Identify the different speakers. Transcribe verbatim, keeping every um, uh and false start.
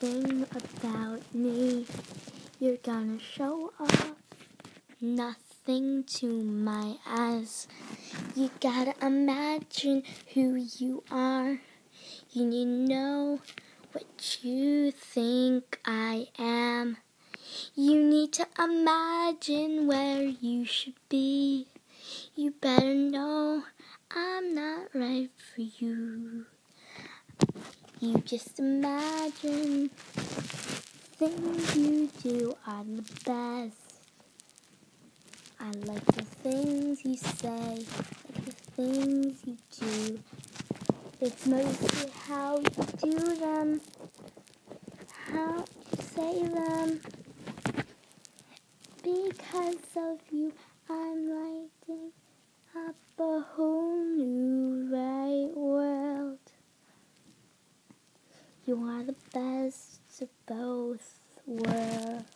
Speaker 1: everything about me. You're gonna show off nothing to my eyes. You gotta imagine who you are. You need to know what you think I am. You need to imagine where you should be. You better know I'm not right for you. You just imagine things you do are the best. I like the things you say, like the things you do. It's mostly how you do them, how you say them. Because of you, I'm lighting up a whole new right world. You are the best of both worlds.